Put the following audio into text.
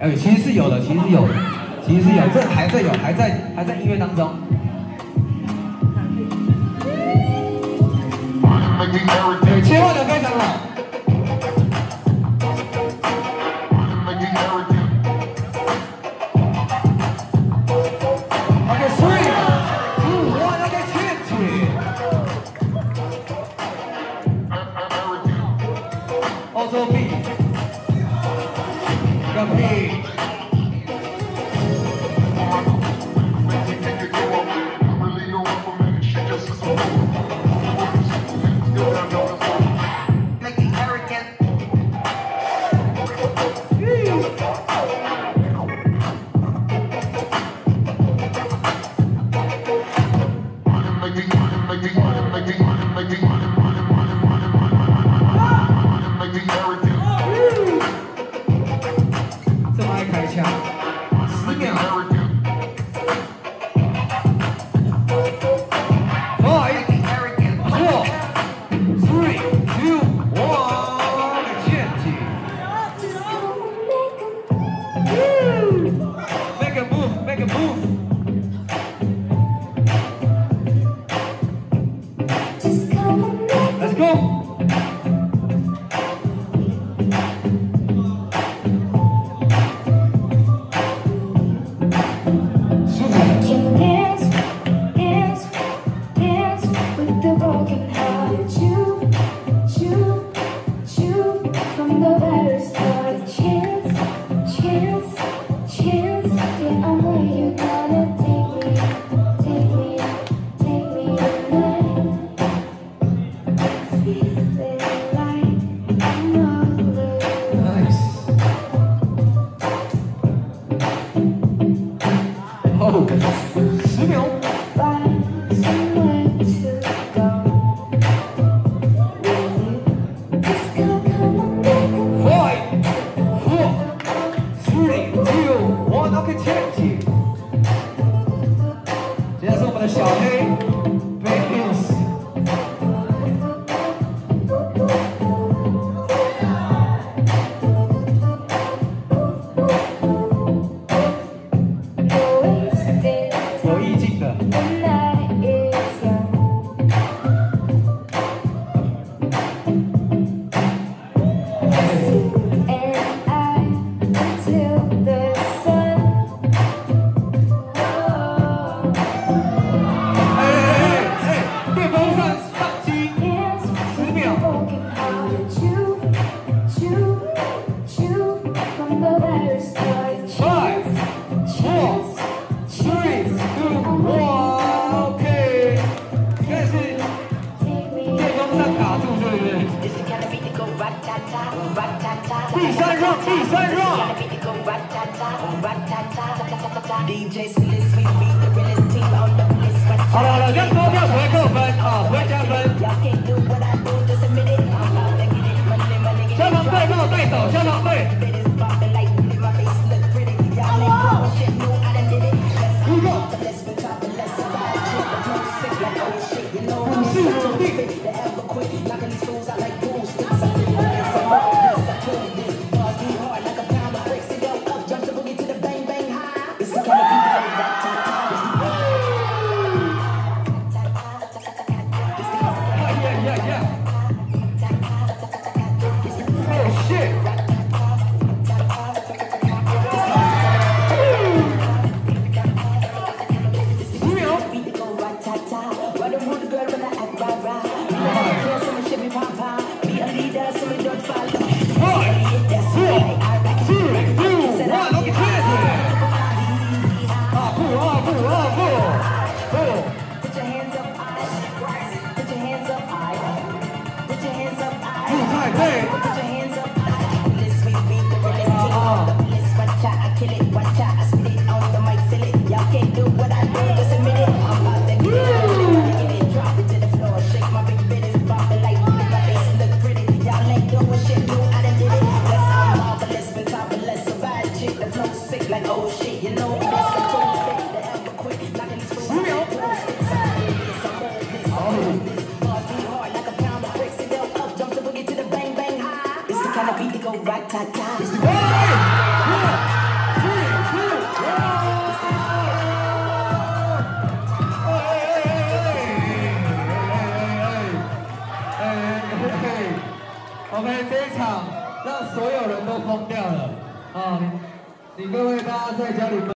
哎，其实是有的，其实是有的，其实是有，这还在有，还在音乐当中。对，切换的非常好。OK， 3、2、1， OK， change。Also B， 个 B。 这么爱开枪，10秒。5、4、3、2、1， change。Make a move, make a move. Let's go. Oh, 10秒。5、4、3、2、1， OK， change。接下来是我们的小黑 ，Vegas。有意境的。电风扇上机，10秒。5、4、3、2、1， OK。现在是电风扇卡住，对不对？第三 round。好了，这样多跳不会扣分啊，不会加分。消防队帮我带走，消防队。武士稳定。5、4、3、2、1， 这一场让所有人都疯掉了啊！你各位大家在家里。